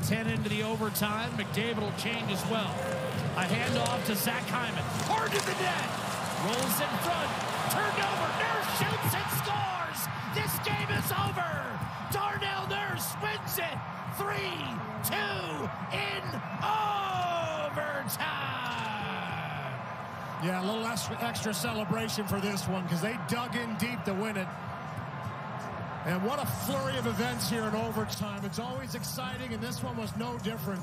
10 into the overtime. McDavid will change as well. A handoff to Zach Hyman. Hard to the net. Rolls in front. Turned over. Nurse shoots and scores. This game is over. Darnell Nurse wins it. 3-2 in overtime. Yeah, a little extra celebration for this one because they dug in deep to win it. And what a flurry of events here in overtime. It's always exciting, and this one was no different.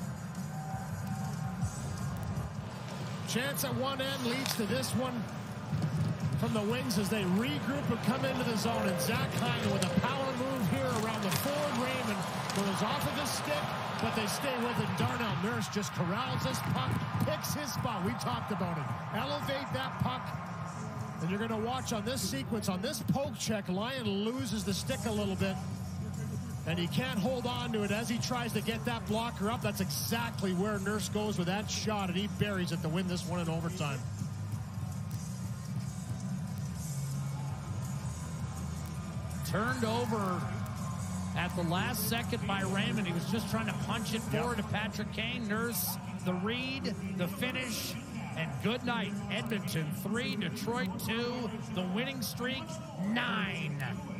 Chance at one end leads to this one from the wings as they regroup and come into the zone. And Zach Hyman with a power move here around the forward. Raymond goes off of the stick, but they stay with it. Darnell Nurse just corrals this puck, picks his spot. We talked about it. Elevate that puck. And you're going to watch on this sequence, on this poke check, Lyon loses the stick a little bit. And he can't hold on to it as he tries to get that blocker up. That's exactly where Nurse goes with that shot, and he buries it to win this one in overtime. Turned over at the last second by Raymond. He was just trying to punch it forward to Patrick Kane. Nurse, the read, the finish, and good night. Edmonton 3, Detroit 2. The winning streak 9.